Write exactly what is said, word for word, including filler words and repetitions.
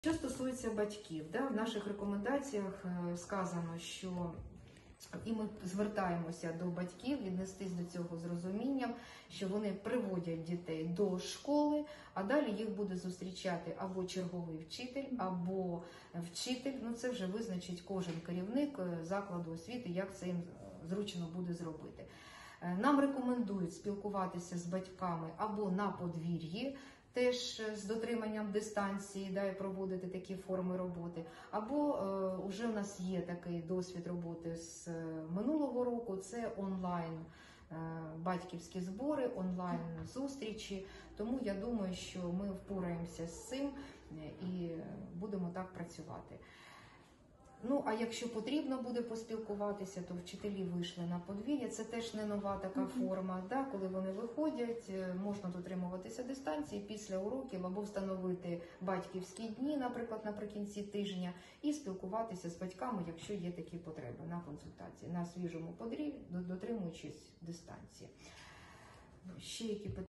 Що стосується батьків, да, в наших рекомендаціях сказано, що і ми звертаємося до батьків віднестись до цього з розумінням, що вони приводять дітей до школи, а далі їх буде зустрічати або черговий вчитель, або вчитель. Ну це вже визначить кожен керівник закладу освіти, як це їм зручно буде зробити. Нам рекомендують спілкуватися з батьками або на подвір'ї, теж з дотриманням дистанції, да, і проводити такі форми роботи. Або е, вже у нас є такий досвід роботи з минулого року, це онлайн е, батьківські збори, онлайн зустрічі. Тому я думаю, що ми впораємося з цим і будемо так працювати. Ну, а якщо потрібно буде поспілкуватися, то вчителі вийшли на подвір'я. Це теж не нова така форма, да? Коли вони виходять, можна дотримуватися дистанції після уроків або встановити батьківські дні, наприклад, наприкінці тижня, і спілкуватися з батьками, якщо є такі потреби на консультації, на свіжому подвір'ї, дотримуючись дистанції. Ще які питання?